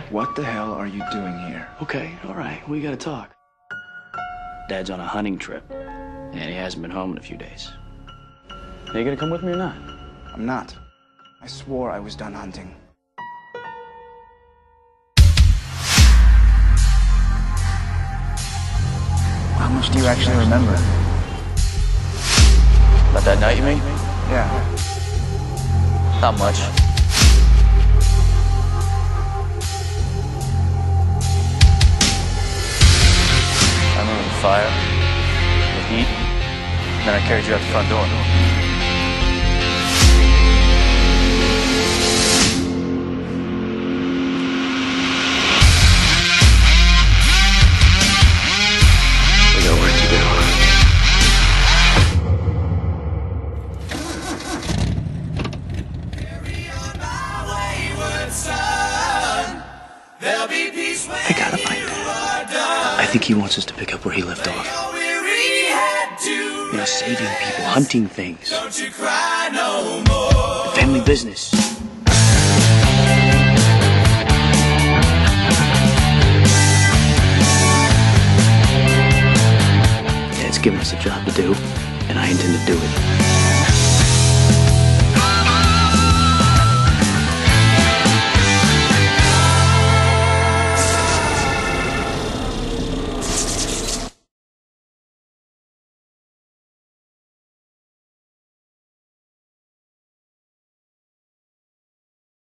What the hell are you doing here? Okay, all right, we gotta talk. Dad's on a hunting trip, and he hasn't been home in a few days. Are you gonna come with me or not? I'm not. I swore I was done hunting. How much do you actually remember? About that night, you mean? Yeah. Not much. I remember the fire, the heat, and then I carried you out the front door. We got work to do. I gotta find Dad. I think he wants us to pick up where he left off. You know, saving people, hunting things. Family business. Dad's given us a job to do, and I intend to do it.